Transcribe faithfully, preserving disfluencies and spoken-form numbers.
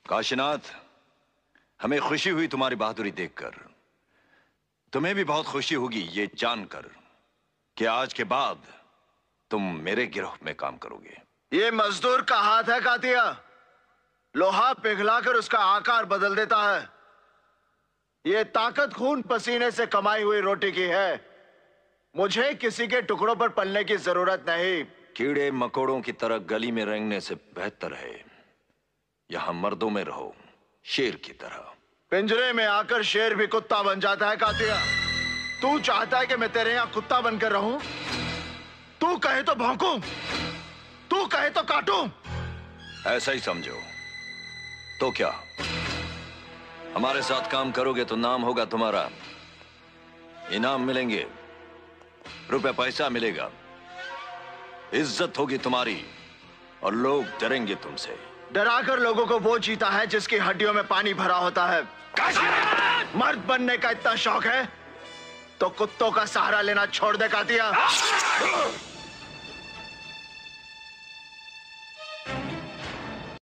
काशीनाथ, हमें खुशी हुई तुम्हारी बहादुरी देखकर। तुम्हें भी बहुत खुशी होगी ये जानकर कि आज के बाद तुम मेरे गिरोह में काम करोगे। ये मजदूर का हाथ है कातिया, लोहा पिघलाकर उसका आकार बदल देता है। ये ताकत खून पसीने से कमाई हुई रोटी की है। मुझे किसी के टुकड़ों पर पलने की जरूरत नहीं। कीड़े मकोड़ों की तरह गली में रेंगने से बेहतर है यहां मर्दों में रहो, शेर की तरह। पिंजरे में आकर शेर भी कुत्ता बन जाता है कातिया। तू चाहता है कि मैं तेरे यहां कुत्ता बनकर रहूं? तू कहे तो भौंकूं, तू कहे तो काटूं। ऐसा ही समझो। तो क्या हमारे साथ काम करोगे तो नाम होगा तुम्हारा, इनाम मिलेंगे, रुपए पैसा मिलेगा, इज्जत होगी तुम्हारी और लोग डरेंगे तुमसे। डराकर लोगों को वो जीता है जिसकी हड्डियों में पानी भरा होता है। मर्द बनने का इतना शौक है तो कुत्तों का सहारा लेना छोड़ दे कातिया।